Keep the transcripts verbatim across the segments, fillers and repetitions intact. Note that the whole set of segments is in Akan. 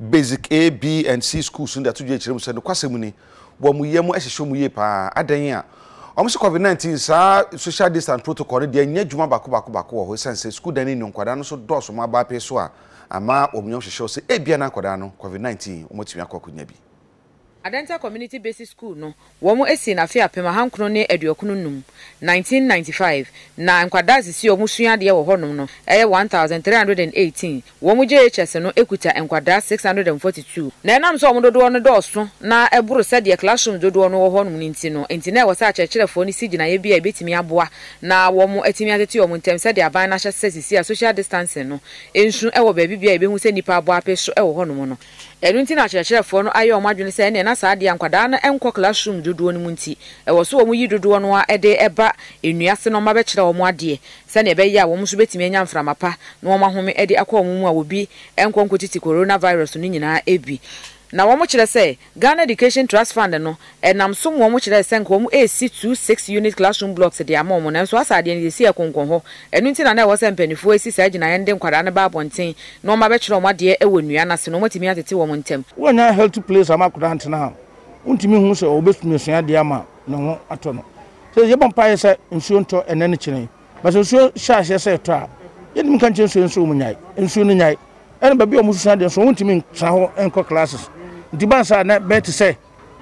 basic A, B, and C schools in the two years. So the Quasimuni, one we yemu as a show me pa Adania. Almost COVID nineteen, sir, social distance protocol, the near Juma Baku Baku Baku, who sends a school dining on Quadano, so doors from my bar pessoa. Ama omunyo show say e bia na Quadano, COVID nineteen, omotimia kwakunyabi. Adentan Community Basic School no womo esi na fia pema hankro ne eduokunu num nineteen ninety-five na nkwadazi si omu suade wo honum no eye one thousand three hundred eighteen womo J H S no ekuta nkwada six hundred forty-two na enam so omododo no doso na eburu se de classroom dodo no wo honum nti no enti na wo sa akyerkyerefo ni sigina ye bia ebetimi aboa na womo etimi atete omu ntem se de aban na hyesesi a social distancing no ensu ewo ba bibia ebehu se nipa aboa peso ewo honum no enunti na akyerkyerefo no ayo omadwene se ne na saa de ankwada na enko classroom dodo no munti e wo so omu yi dodo no a ede eba enuase no ma be kyerɛ omu ade se ne be ya wo mu so betimi anya mframapa na wo mahome ede akɔ omu mu a obi enko nkotiti coronavirus no nyina ebi na wo mu kyerɛ se Ghana Education Trust Fund no enam so wo mu kyerɛ se nko omu A C twenty-six unit classroom blocks de ama omu na so asade ne si ekonkon ho enunti na na wo se mpanifo esi sa gina yende nkwada ne ba bonten na wo ma be kyerɛ omu ade e wonua na se no matimi atete wo mu ntem wonya health place amakoda antena ha untimi hu se obesumi sua de ama no ho ato no so ye bompa ye se nsuo nto enene kyene but nsuo sha hye se to a ye nim kan kye nsuo nsuo mu nyai nsuo no nyai ene ba bi o mu sua de so untimi tra ho enko classes ntiba sa na bet se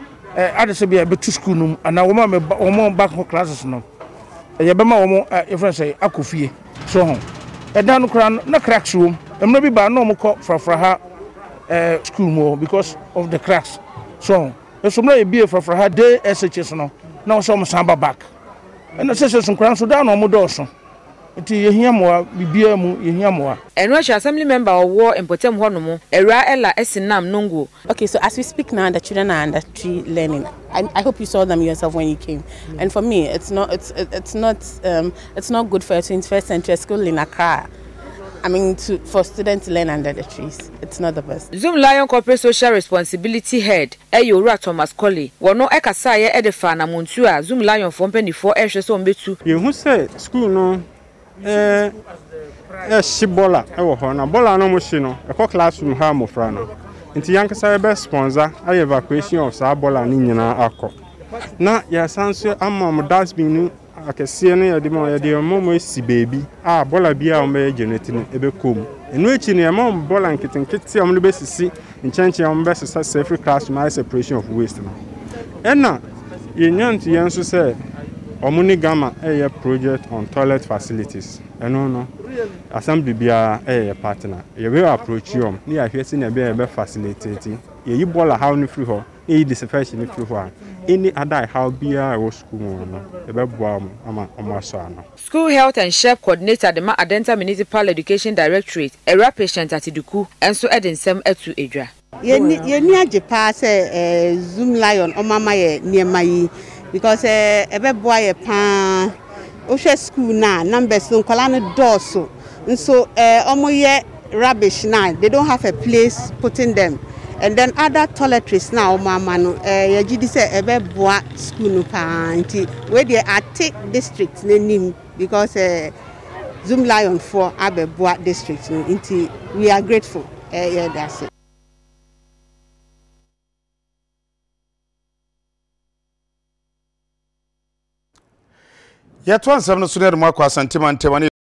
eh ade se bia betu school num ana wo ma wo mo back ho classes no ye be ma wo mo e friend say akofie so ho e dan no kra na cracks room emra bi ba na mo ko frafra ha eh school mo because of the cracks so so mra e bie frafra ha day S H S no na so mo samba back and se se so kra so dan no mo do so enti yehia moa bibia mu yehia moa Enwachi assembly member owo Impotem honomo Era Ella Esinam Nungu. Okay, so as we speak now, the children are under tree learning. I, I hope you saw them yourself when you came. Mm-hmm. And for me, it's not it's it's not um it's not good for a twenty-first century school in Accra. I mean, to, for students to learn under the trees, it's not the best. Zoom Lion Corporate Social Responsibility Head, Eyora Thomas Colley, wano ekasa ye edefa na muntua Zoom Lion for penny for ehwe so mbetu. You who say school no eh eh shibola e wo ho na bola no mo shi no e ko classroom ha mo fra no nti yankasa be sponsor ay evacuation of sa bola ni nyina akọ na ya sanso amma mo dustbin ni akese no yede mo yede mo mo si baby ah bola bia o me geneti no ebe kom enu echi ne mo bola nkitenkete o mo be sisi nchenche o mo be sisa safe classroom high separation of waste no ena yenyanti yanso say Omuni Gama a project on toilet facilities. And no, no. Assembly be a partner. You will approach you. You are here seeing a be facilitating. You bowl a how free her. You disinfection free her. Any other how be a school. School Health and Chef Coordinator the Adentan Municipal Education Directorate. A rap patient at Iduku and so adding some etu Edra. Ye near Japan say Zoom Lion or Mama near my. Because eh ebe boy pa o hwe school na numbers no kwala no doso so eh omo ye rubbish now they don't have a place putting them and then other toiletries now mama no eh ye gidi say ebe boa school no pa nti we dey Atik district nenim because eh Zoom Lion for abe boa district nti we are grateful eh yeah that's it. Yet once I'm not sooner more quite sentiment.